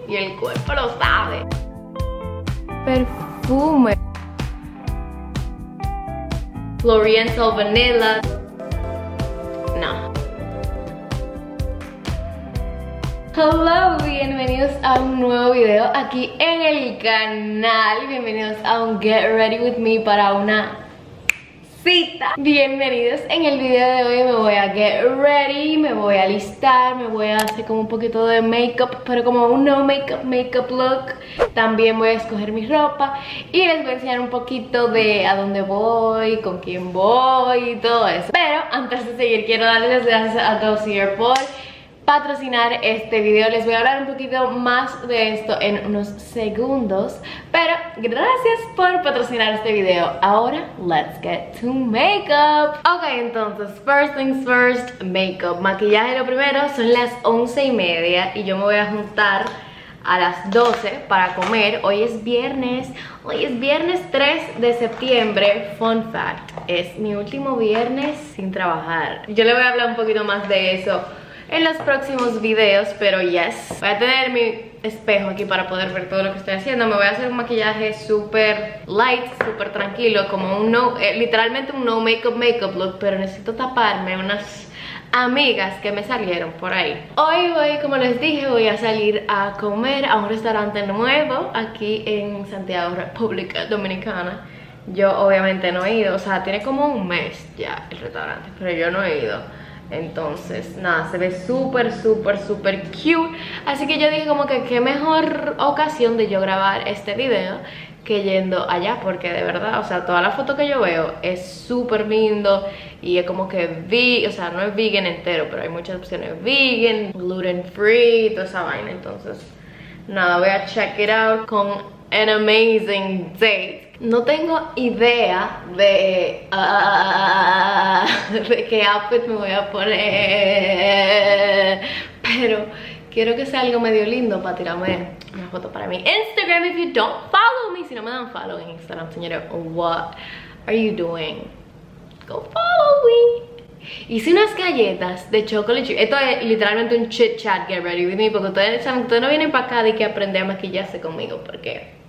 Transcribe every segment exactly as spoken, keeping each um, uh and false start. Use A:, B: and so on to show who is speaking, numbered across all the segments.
A: y el cuerpo lo sabe. Perfume Floriental Vanilla. No. Hello, bienvenidos a un nuevo video aquí en el canal. Bienvenidos a un Get Ready With Me para una cita. Bienvenidos. En el video de hoy me voy a get ready, me voy a alistar, me voy a hacer como un poquito de makeup, pero como un no makeup, makeup look. También voy a escoger mi ropa y les voy a enseñar un poquito de a dónde voy, con quién voy y todo eso. Pero antes de seguir quiero darles las gracias a Dossier por patrocinar este video. Les voy a hablar un poquito más de esto en unos segundos, pero gracias por patrocinar este video. Ahora, let's get to makeup. Ok, entonces, first things first, makeup. Maquillaje lo primero, son las once y media y yo me voy a juntar a las doce para comer. Hoy es viernes, hoy es viernes tres de septiembre. Fun fact, es mi último viernes sin trabajar. Yo le voy a hablar un poquito más de eso en los próximos videos, pero yes, voy a tener mi espejo aquí para poder ver todo lo que estoy haciendo. Me voy a hacer un maquillaje súper light, súper tranquilo, como un no, eh, literalmente un no makeup makeup look, pero necesito taparme unas amigas que me salieron por ahí. Hoy voy, como les dije, voy a salir a comer a un restaurante nuevo aquí en Santiago, República Dominicana. Yo obviamente no he ido, o sea, tiene como un mes ya el restaurante, pero yo no he ido. Entonces, nada, se ve súper, súper, súper cute. Así que yo dije como que qué mejor ocasión de yo grabar este video que yendo allá, porque de verdad, o sea, toda la foto que yo veo es súper lindo. Y es como que vi, o sea, no es vegan entero, pero hay muchas opciones vegan, gluten free, toda esa vaina. Entonces, nada, voy a check it out con an amazing date. No tengo idea de, uh, de qué outfit me voy a poner, pero quiero que sea algo medio lindo para tirarme una foto para mi Instagram. If you don't follow me, si no me dan follow en Instagram, señores, what are you doing? Go follow me. Hice unas galletas de chocolate chip. Esto es literalmente un chit chat, get ready with me, porque ustedes saben, ustedes no vienen para acá de que aprender a maquillarse conmigo, porque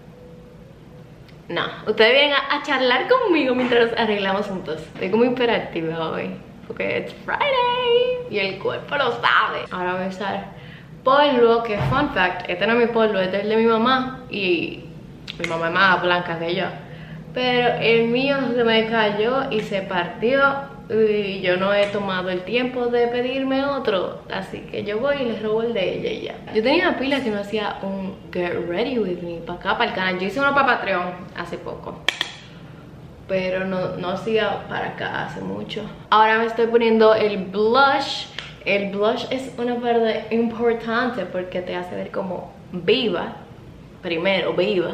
A: no, ustedes vienen a, a charlar conmigo mientras nos arreglamos juntos. Estoy como hiperactiva hoy, porque es Friday y el cuerpo lo sabe. Ahora voy a usar polvo, que fun fact, este no es mi polvo, este es el de mi mamá. Y mi mamá es más blanca que yo, pero el mío se me cayó y se partió. Y yo no he tomado el tiempo de pedirme otro, así que yo voy y les robo el de ella y ya. Yo tenía una pila que no hacía un Get Ready With Me para acá, para el canal. Yo hice uno para Patreon hace poco, pero no, no hacía para acá hace mucho. Ahora me estoy poniendo el blush. El blush es una parte importante porque te hace ver como viva, primero viva.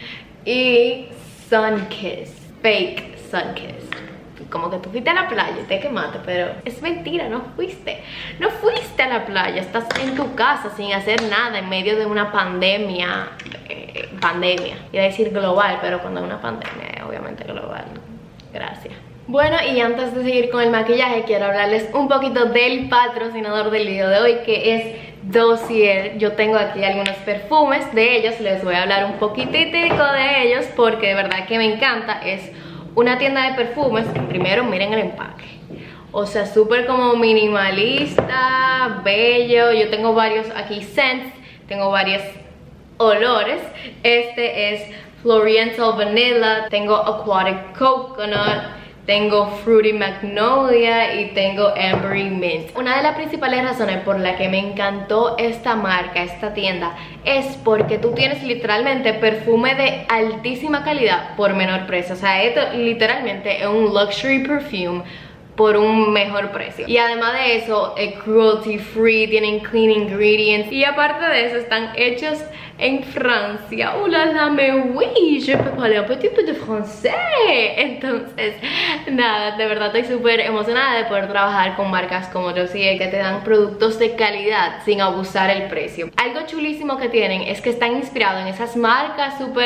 A: Y sun kiss, fake sun kiss. Como que tú fuiste a la playa y te quemaste, pero es mentira, no fuiste. No fuiste a la playa, estás en tu casa sin hacer nada en medio de una pandemia. Eh, pandemia, iba a decir global, pero cuando es una pandemia es obviamente global. Gracias. Bueno, y antes de seguir con el maquillaje, quiero hablarles un poquito del patrocinador del video de hoy, que es Dossier. Yo tengo aquí algunos perfumes de ellos, les voy a hablar un poquititico de ellos porque de verdad que me encanta. Es una tienda de perfumes. Primero miren el empaque, o sea, súper como minimalista, bello. Yo tengo varios aquí scents, tengo varios olores. Este es Floriental Vanilla, tengo Aquatic Coconut, tengo Fruity Magnolia y tengo Ambery Mint. Una de las principales razones por la que me encantó esta marca, esta tienda, es porque tú tienes literalmente perfume de altísima calidad por menor precio. O sea, esto literalmente es un luxury perfume por un mejor precio. Y además de eso, es cruelty free, tienen clean ingredients. Y aparte de eso, están hechos en Francia. ¡Oh la la, mais oui! Je peux parler un petit peu de français. Entonces, nada, de verdad estoy súper emocionada de poder trabajar con marcas como Dossier, que te dan productos de calidad sin abusar el precio. Algo chulísimo que tienen es que están inspirados en esas marcas súper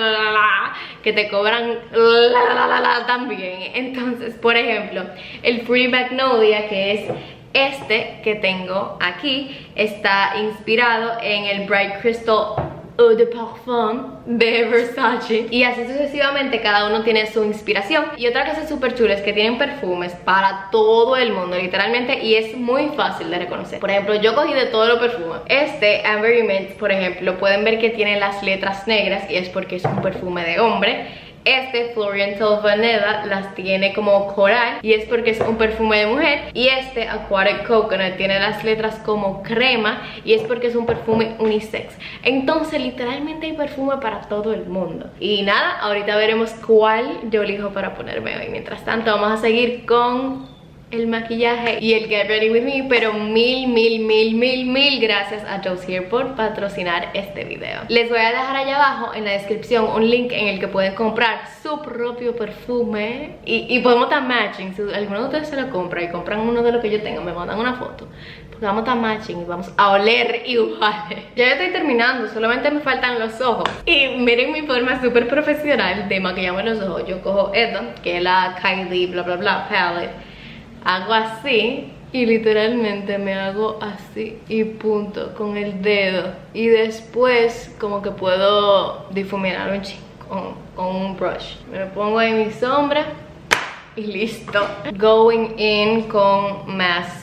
A: que te cobran la, la, la, la, también. Entonces, por ejemplo, el Fruity Magnolia, que es Este que tengo aquí está inspirado en el Bright Crystal Eau de Parfum de Versace. Y así sucesivamente, cada uno tiene su inspiración. Y otra cosa súper chula es que tienen perfumes para todo el mundo, literalmente. Y es muy fácil de reconocer. Por ejemplo, yo cogí de todos los perfumes. Este, Amber Mint, por ejemplo, pueden ver que tiene las letras negras. Y es porque es un perfume de hombre. Este, Floriental Vanilla, las tiene como coral y es porque es un perfume de mujer. Y este, Aquatic Coconut, tiene las letras como crema y es porque es un perfume unisex. Entonces literalmente hay perfume para todo el mundo. Y nada, ahorita veremos cuál yo elijo para ponerme hoy. Mientras tanto vamos a seguir con el maquillaje y el Get Ready With Me. Pero mil, mil, mil, mil, mil gracias a Joe's Hair por patrocinar este video. Les voy a dejar allá abajo en la descripción un link en el que pueden comprar su propio perfume. Y, y podemos estar matching. Si alguno de ustedes se lo compra y compran uno de lo que yo tengo, me mandan una foto, porque vamos a estar matching y vamos a oler iguales. Ya estoy terminando, solamente me faltan los ojos. Y miren mi forma súper profesional de maquillarme los ojos. Yo cojo esta, que es la Kylie bla bla bla palette. Hago así y literalmente me hago así y punto con el dedo. Y después como que puedo difuminar un chico con, con un brush. Me pongo ahí mi sombra y listo. Going in con mascara.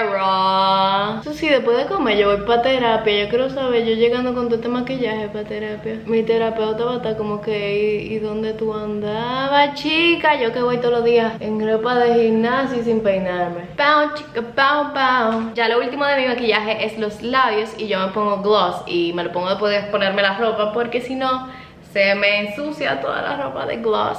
A: Eso sí, después de comer yo voy para terapia. Yo quiero saber, yo llegando con todo este maquillaje para terapia, mi terapeuta va a estar como que ¿y, y dónde tú andabas, chica? Yo que voy todos los días en ropa de gimnasio y sin peinarme. Pau, chica, pau, pau. Ya lo último de mi maquillaje es los labios y yo me pongo gloss. Y me lo pongo después de ponerme la ropa, porque si no se me ensucia toda la ropa de gloss.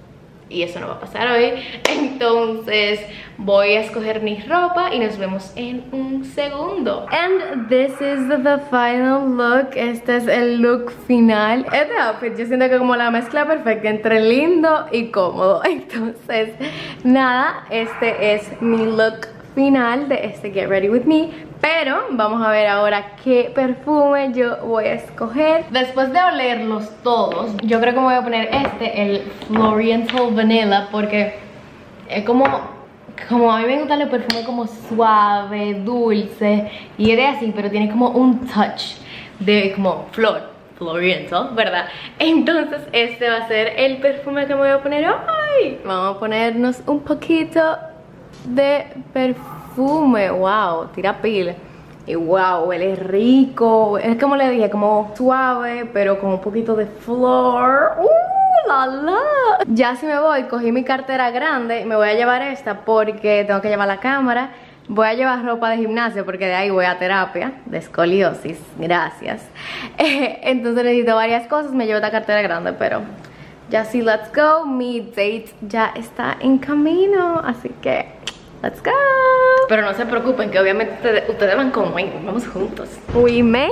A: Y eso no va a pasar hoy. Entonces voy a escoger mi ropa y nos vemos en un segundo. And this is the final look. Este es el look final. Este outfit yo siento que como la mezcla perfecta entre lindo y cómodo. Entonces nada, este es mi look final de este Get Ready With Me. Pero vamos a ver ahora qué perfume yo voy a escoger. Después de olerlos todos, yo creo que me voy a poner este, el Floriental Vanilla, porque es como, como a mí me gusta el perfume como suave, dulce. Y es así, pero tiene como un touch de como flor, Floriental, ¿verdad? Entonces este va a ser el perfume que me voy a poner hoy. Vamos a ponernos un poquito de perfume. Wow, tira pila. Y wow, huele rico. Es como le dije, como suave, pero con un poquito de flor. ¡Uh, la, la! Ya si me voy, cogí mi cartera grande. Me voy a llevar esta porque tengo que llevar la cámara. Voy a llevar ropa de gimnasio porque de ahí voy a terapia de escoliosis. Gracias. Entonces necesito varias cosas. Me llevo esta cartera grande, pero ya sí, let's go. Mi date ya está en camino, así que let's go. Pero no se preocupen, que obviamente ustedes, ustedes van conmigo, vamos juntos. We made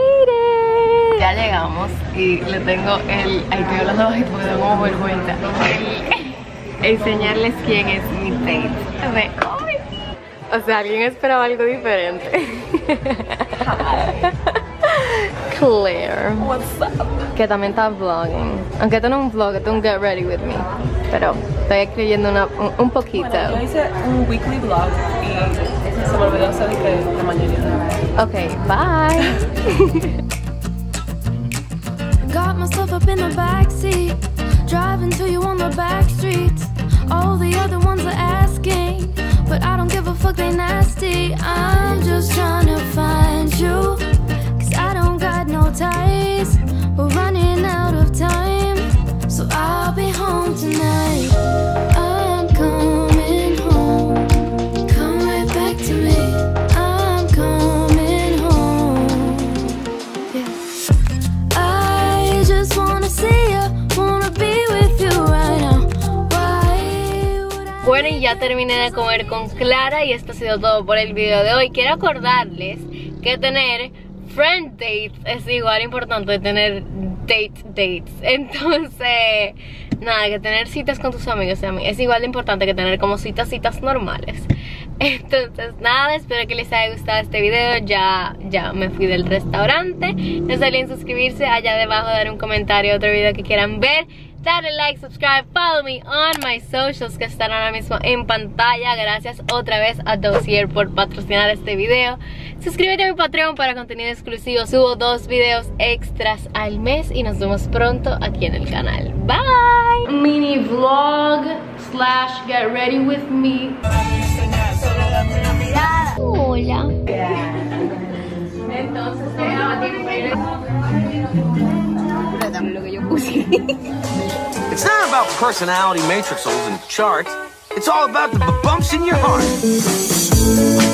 A: it. Ya llegamos y le tengo el... Ay, estoy hablando bajito porque tengo como vergüenza. El, enseñarles quién es mi date. A ver, ¡ay! O sea, alguien esperaba algo diferente. Claire. What's up? Que también está vlogging. Aunque esto no es un vlog, esto es un Get Ready With Me. Pero estoy escribiendo una, un, un poquito.
B: Bueno, yo hice un weekly vlog y se me olvidó hacer que la mayoría de...
A: Ok, bye.
C: Got myself up in the backseat, driving to you on the back streets. All the other ones are asking, but I don't give a fuck, they nasty. I'm just trying to find you, cause I don't got no ties. We're running out of time, so I'll be home tonight. I'm coming home. Come right back to me. I'm coming home. Yeah. I just wanna see you, wanna be with you right now. Why would I...
A: Bueno, y ya terminé de comer con Clara y esto ha sido todo por el video de hoy. Quiero acordarles que tener friend dates es igual importante de tener date dates. Entonces, nada, que tener citas con tus amigos es igual de importante que tener como citas, citas normales. Entonces, nada, espero que les haya gustado este video. Ya, ya me fui del restaurante. No se olviden suscribirse, allá debajo dar un comentario, otro video que quieran ver. Dale like, subscribe, follow me on my socials que están ahora mismo en pantalla. Gracias otra vez a Dossier por patrocinar este video. Suscríbete a mi Patreon para contenido exclusivo. Subo dos videos extras al mes y nos vemos pronto aquí en el canal. Bye. Mini vlog slash get ready with me. Hola. Entonces lo que yo puse.
D: It's not about personality matrixels and charts. It's all about the bumps in your heart.